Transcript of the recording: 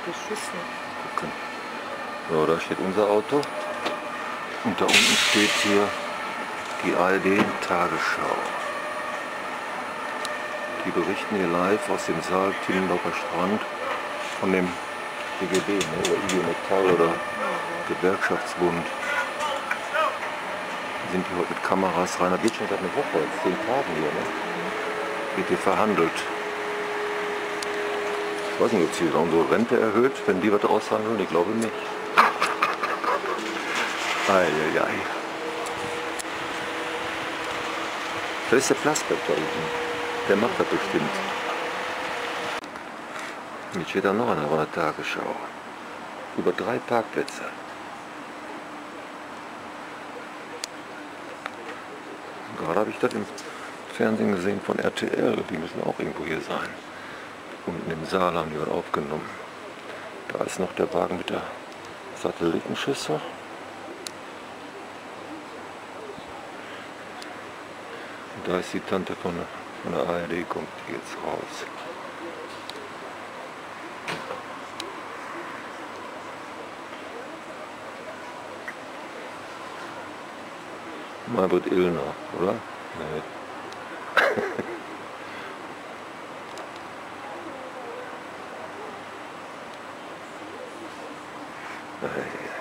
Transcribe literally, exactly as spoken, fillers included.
beschissen. Gucken. So, da steht unser Auto. Und da unten steht hier die A R D-Tagesschau. Die berichten hier live aus dem Saal Timmendorfer Strand von dem B G B, ne, oder I G Metall oder Gewerkschaftsbund. Die sind hier heute mit Kameras rein. Das geht schon seit einer Woche, seit zehn Tagen hier. Ne? Wird hier verhandelt. Ich weiß nicht, ob sie unsere Rente erhöht, wenn die was aushandeln. Ich glaube nicht. Eieiei. Da ist der Plasberg da unten. Der macht das bestimmt. Jetzt steht da noch einer von der Tagesschau. Über drei Parkplätze. Gerade habe ich das im Fernsehen gesehen von R T L. Die müssen auch irgendwo hier sein. Unten im Saal haben die was aufgenommen. Da ist noch der Wagen mit der Satellitenschüssel. Und da ist die Tante von der, von der A R D, kommt die jetzt raus. Maybrit Illner, oder? Nee. Hey.